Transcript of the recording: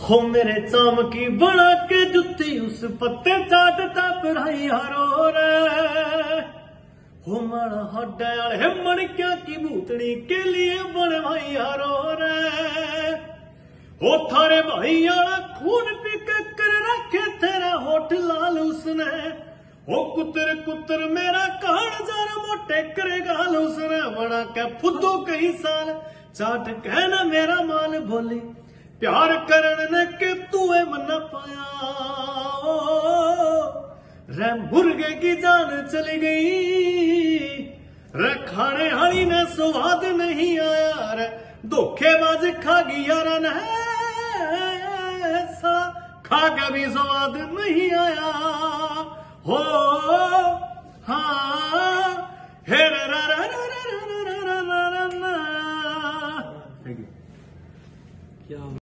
हो मेरे चामकी बना के जुत्ती उस पत्ते चाटता पढ़ाई हरो रे। हो माड़ा हड्डा आले मणिक्या की भूतनी के लिए बड़े भाई हरो रे। हो थारे भाई आला खून पी के कर रखे तेरा होठ लाल उसने। हो कुतर कुतर मेरा कहाड़ जार मोटे करेगा उसने। बड़ा के फुद्दो कई साल चाट कहना मेरा माल बोली प्यार करने के तू मना पाया। रे मुर्गे की जान चली गई रे खाने हाली ने स्वाद नहीं आया रे। धोखेबाज खा गया रन ऐसा खा के भी स्वाद नहीं आया। हो हाँ हे रा रा रा रा रा रा रा रा रा। क्या